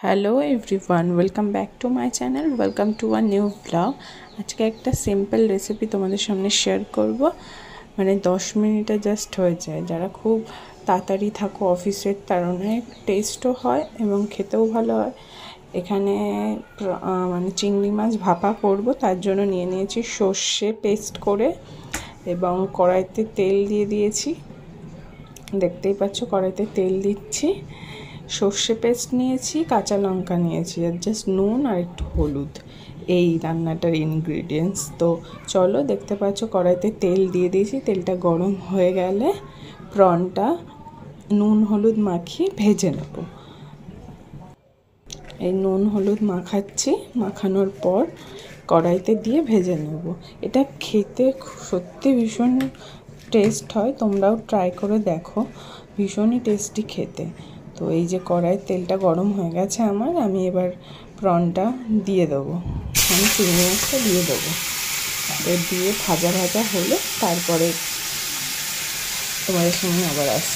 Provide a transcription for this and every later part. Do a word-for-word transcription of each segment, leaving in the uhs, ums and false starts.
Hello everyone, welcome back to my channel, welcome to a new blog. আজকে একটা simple recipe তোমাদের সামনে share করব। মানে দশ মিনিটে জাস্ট হয়ে যায়। যারা খুব তাড়াতাড়ি থাকো অফিসের, তার অনেক টেস্টও হয় এবং খেতেও ভালো হয়। এখানে মানে চিংড়ি মাছ ভাপা করব, তার জন্য নিয়ে নিয়েছি সর্ষে পেস্ট করে এবং কড়াইতে তেল দিয়ে দিয়েছি। দেখতেই পাচ্ছ কড়াইতে তেল দিচ্ছি। সর্ষে পেস্ট নিয়েছি, কাঁচা লঙ্কা নিয়েছি, আর জাস্ট নুন আর একটু হলুদ, এই রান্নাটার ইনগ্রিডিয়েন্টস। তো চলো, দেখতে পাচ্ছ কড়াইতে তেল দিয়ে দিয়েছি। তেলটা গরম হয়ে গেলে প্রনটা নুন হলুদ মাখিয়ে ভেজে নেব। এই নুন হলুদ মাখাচ্ছি, মাখানোর পর কড়াইতে দিয়ে ভেজে নেব। এটা খেতে সত্যি ভীষণ টেস্ট হয়, তোমরাও ট্রাই করে দেখো, ভীষণই টেস্টি খেতে। তো এই যে কড়াইয়ের তেলটা গরম হয়ে গেছে আমার, আমি এবার প্রনটা দিয়ে দেবো, আমি চিংড়ি মাছটা দিয়ে দেবো। তো দিয়ে ভাজা ভাজা হলে তারপরে তোমাদের সঙ্গে আবার আসছি।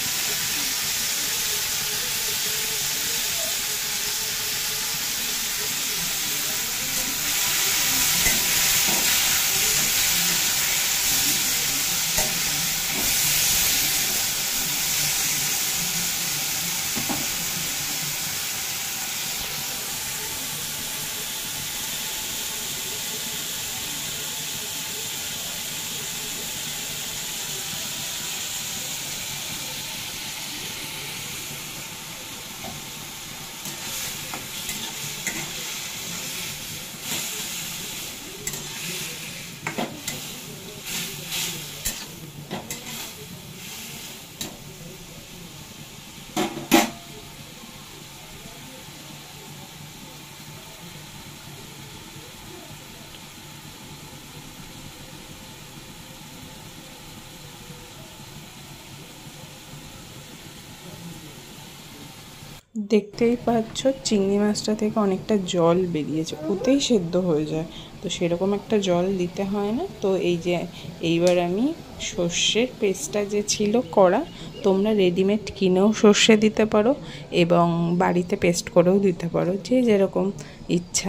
দেখতেই পাচ্ছ চিংড়ি মাছটা থেকে অনেকটা জল বেরিয়েছে, ওতেই সেদ্ধ হয়ে যায়। তো সেরকম একটা জল দিতে হয় না। তো এই যে এইবার আমি সর্ষের পেস্টটা যে ছিল করা, তোমরা রেডিমেড কিনেও সর্ষে দিতে পারো এবং বাড়িতে পেস্ট করেও দিতে পারো, যে যেরকম ইচ্ছা।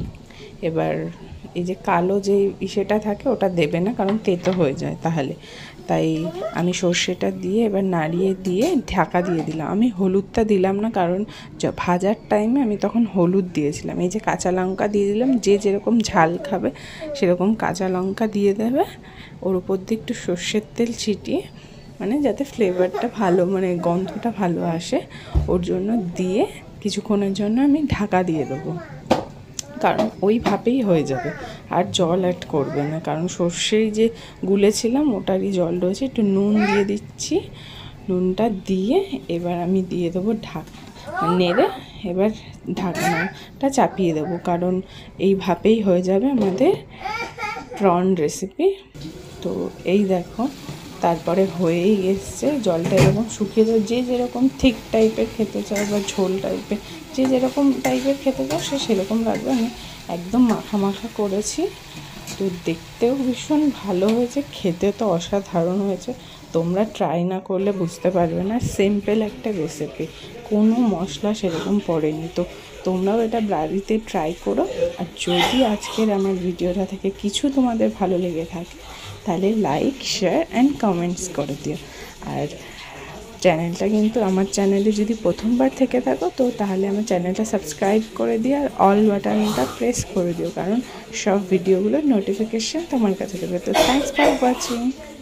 এবার এই যে কালো যে ইসেটা থাকে ওটা দেবে না, কারণ তেতো হয়ে যায় তাহলে। তাই আমি সর্ষেটা দিয়ে এবার নাড়িয়ে দিয়ে ঢাকা দিয়ে দিলাম। আমি হলুদটা দিলাম না, কারণ ভাজার টাইমে আমি তখন হলুদ দিয়েছিলাম। এই যে কাঁচা লঙ্কা দিয়ে দিলাম, যে যেরকম ঝাল খাবে সেরকম কাঁচা লঙ্কা দিয়ে দেবে। ওর উপর দিয়ে একটু সর্ষের তেল ছিটিয়ে, মানে যাতে ফ্লেভারটা ভালো, মানে গন্ধটা ভালো আসে, ওর জন্য দিয়ে কিছুক্ষণের জন্য আমি ঢাকা দিয়ে দেবো। কারণ ওই ভাবেই হয়ে যাবে, আর জল অ্যাড করবে না, কারণ সর্ষেই যে গুলেছিলাম ওটারই জল রয়েছে। একটু নুন দিয়ে দিচ্ছি, নুনটা দিয়ে এবার আমি দিয়ে দেবো ঢাকা, নেড়ে এবার ঢাকনাটা চাপিয়ে দেবো, কারণ এই ভাবেই হয়ে যাবে আমাদের প্রন রেসিপি। তো এই দেখো তারপরে হয়েই এসছে, জলটা এরকম শুকিয়ে যায়। যে যেরকম থিক টাইপের খেতে চায় বা ঝোল টাইপের, যে যেরকম টাইপের খেতে চাও সে সেরকম লাগবে। আমি একদম মাখা মাখা করেছি। তো দেখতেও ভীষণ ভালো হয়েছে, খেতে তো অসাধারণ হয়েছে। তোমরা ট্রাই না করলে বুঝতে পারবে না। সিম্পল একটা রেসিপি, কোনো মশলা সেরকম পড়েনি। তো তোমরাও এটা বাড়িতে ট্রাই করো। আর যদি আজকের আমার ভিডিওটা থেকে কিছু তোমাদের ভালো লেগে থাকে, তাহলে লাইক, শেয়ার অ্যান্ড কমেন্টস করে দিও। আর চ্যানেলটা কিন্তু, আমার চ্যানেলে যদি প্রথমবার থেকে থাকো তো তাহলে আমার চ্যানেলটা সাবস্ক্রাইব করে দিও আর অল বাটনটা প্রেস করে দিও, কারণ সব ভিডিওগুলোর নোটিফিকেশান তোমার কাছে দেবে। তো থ্যাঙ্কস ফর ওয়াচিং।